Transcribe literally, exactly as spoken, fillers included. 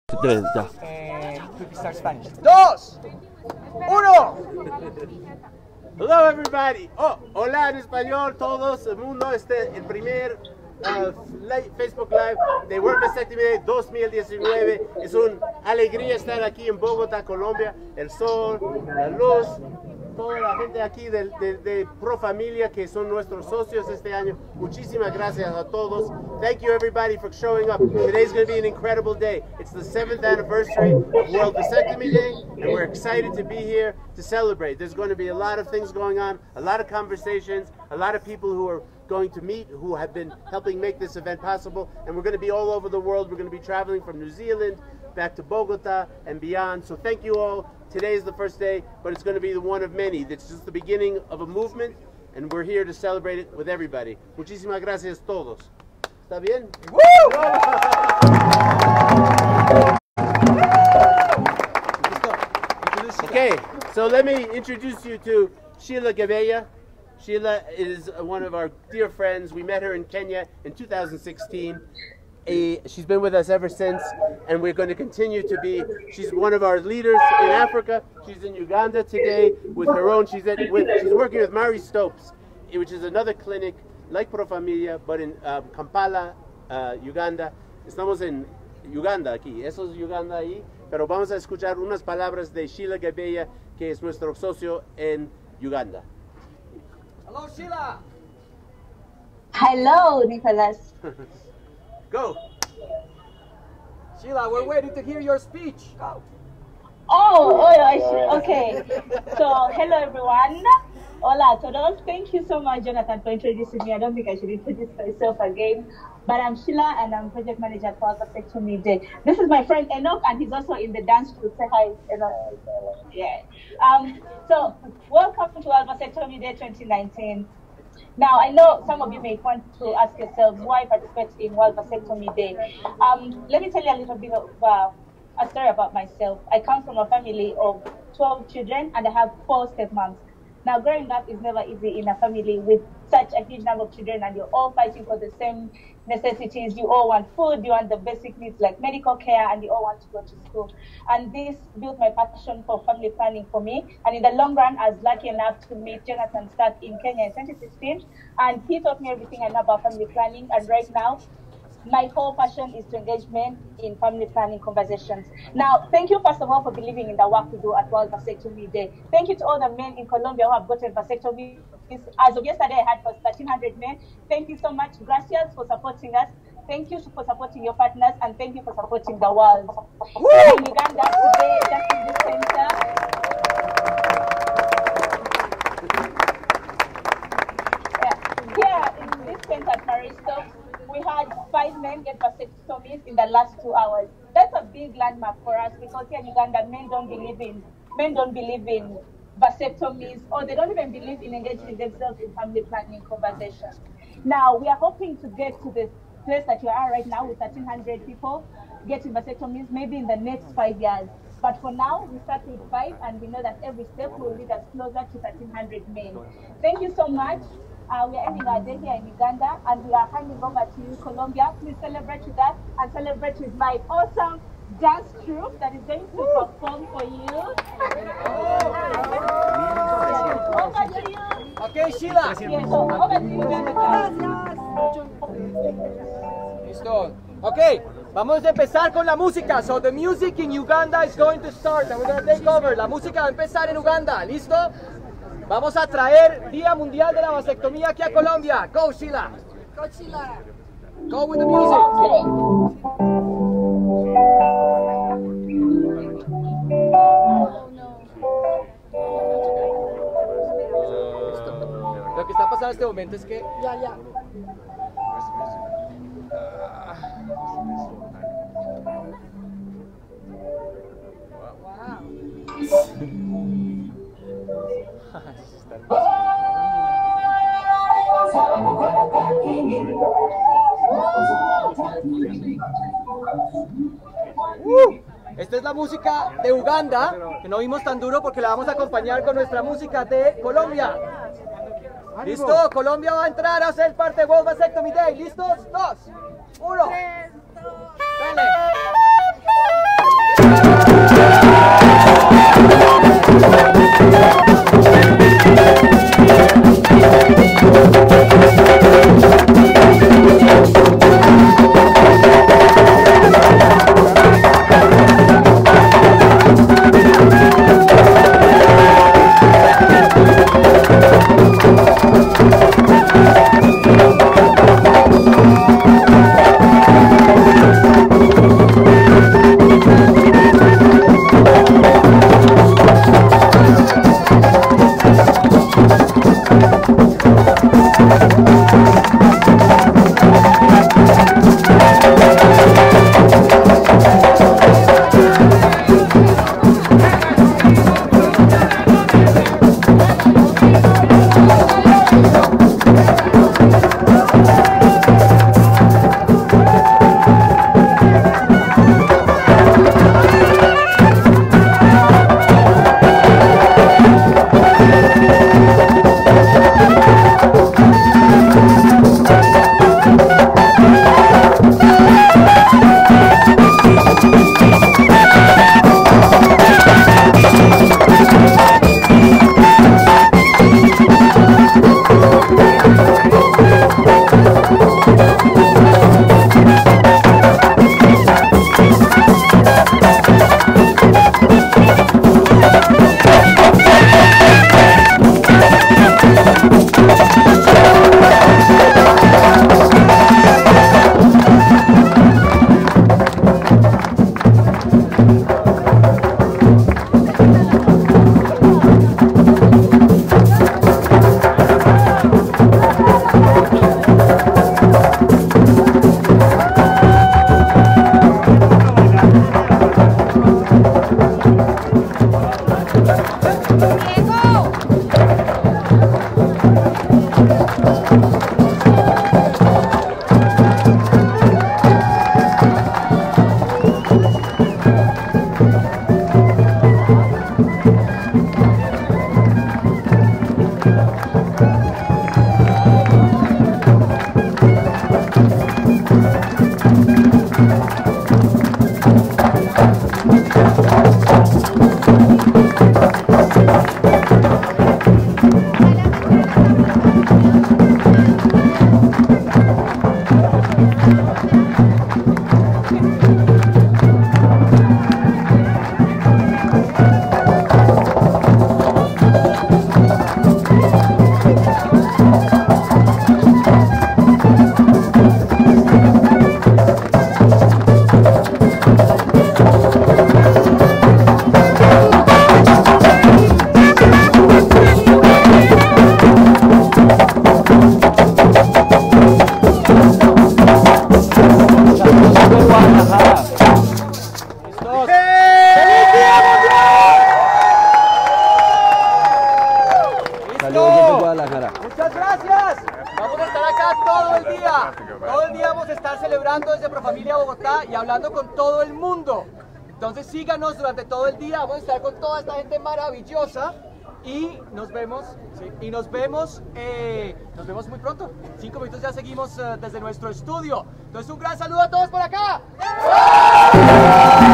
Tres, ya. And quickly start Spanish. Dos, uno. Hello everybody. Oh, hola en español todos el mundo. Este el primer uh, live, Facebook Live de World Vasectomy Day dos mil diecinueve. Es una alegría estar aquí en Bogotá, Colombia. El sol, la luz, toda la gente aquí de, de, de Pro Familia que son nuestros socios este año. Muchísimas gracias a todos. Thank you everybody for showing up. Today's going to be an incredible day. It's the seventh anniversary of World Vasectomy Day, and we're excited to be here to celebrate. There's going to be a lot of things going on, a lot of conversations, a lot of people who are going to meet who have been helping make this event possible, and we're going to be all over the world. We're going to be traveling from New Zealand back to Bogota and beyond. So thank you all. Today is the first day, but it's going to be the one of many. It's just the beginning of a movement, and we're here to celebrate it with everybody. Muchísimas gracias a todos. ¿Está bien? Woo! Okay, so let me introduce you to Sheila Gabella. Sheila is one of our dear friends. We met her in Kenya in two thousand sixteen. A, she's been with us ever since, and we're going to continue to be. She's one of our leaders in Africa. She's in Uganda today with her own. She's at, with, she's working with Mary Stopes, which is another clinic like Pro Familia, but in uh, Kampala, uh, Uganda. Estamos en Uganda aquí. Eso es Uganda ahí. Pero vamos a escuchar unas palabras de Sheila Gabella, que es nuestro socio en Uganda. Hello, Sheila. Hello, Nicholas. Go. Sheila, we're waiting to hear your speech. Go. Oh, oh, okay. So, hello everyone. Hola a todos. Thank you so much, Jonathan, for introducing me. I don't think I should introduce myself again. But I'm Sheila, and I'm project manager at World Vasectomy Day. This is my friend Enoch, and he's also in the dance group. Say hi, Enoch. Yeah. Um. So, welcome to World Vasectomy Day twenty nineteen. Now, I know some of you may want to ask yourselves why participate in World Vasectomy Day. Um, let me tell you a little bit of uh, a story about myself. I come from a family of twelve children, and I have four stepmoms. Now, growing up is never easy in a family with such a huge number of children, and you're all fighting for the same necessities. You all want food, you want the basic needs like medical care, and you all want to go to school. And this built my passion for family planning for me. And in the long run, I was lucky enough to meet Jonathan Stark in Kenya in twenty sixteen, and he taught me everything I know about family planning. And right now, my whole passion is to engagement in family planning conversations. Now, thank you first of all for believing in the work we do at World Vasectomy Day. Thank you to all the men in Colombia who have gotten vasectomy. As of yesterday, I had thirteen hundred men. Thank you so much. Gracias for supporting us. Thank you for supporting your partners, and thank you for supporting the world. Here in Uganda today, just in this center, yeah, here in this center at Maristo, we had five men get vasectomies in the last two hours. That's a big landmark for us, because here in Uganda, men don't believe in men don't believe in vasectomies, or they don't even believe in engaging themselves in family planning conversations. Now, we are hoping to get to the place that you are right now with thirteen hundred people getting vasectomies maybe in the next five years. But for now, we start with five, and we know that every step will lead us closer to thirteen hundred men. Thank you so much. Uh, we are ending our day here in Uganda, and we are handing over to you, Colombia. Please celebrate with us and celebrate with my awesome dance troupe that is going to perform for you. Over to you. Okay, Sheila. Yes, so over to you, Jonathan. Listo. Okay, vamos a empezar con la música. So the music in Uganda is going to start, and we're going to take over. La música va a empezar en Uganda. ¿Listo? Vamos a traer Día Mundial de la Vasectomía aquí a Colombia. Go, Sheila. Go, Sheila. Go with the music. Lo que está pasando en este momento es que... Ya, ya. Uh, esta es la música de Uganda, que no vimos tan duro porque la vamos a acompañar con nuestra música de Colombia. ¿Listo? Colombia va a entrar a ser parte de World Vasectomy Day. ¿Listos? Dos, uno. Tres, dos. Dale. Muchas gracias. Vamos a estar acá todo el día. Todo el día vamos a estar celebrando desde Profamilia Bogotá y hablando con todo el mundo. Entonces síganos durante todo el día. Vamos a estar con toda esta gente maravillosa y nos vemos. Sí, y nos vemos. Eh, nos vemos muy pronto. Cinco minutos ya seguimos uh, desde nuestro estudio. Entonces un gran saludo a todos por acá.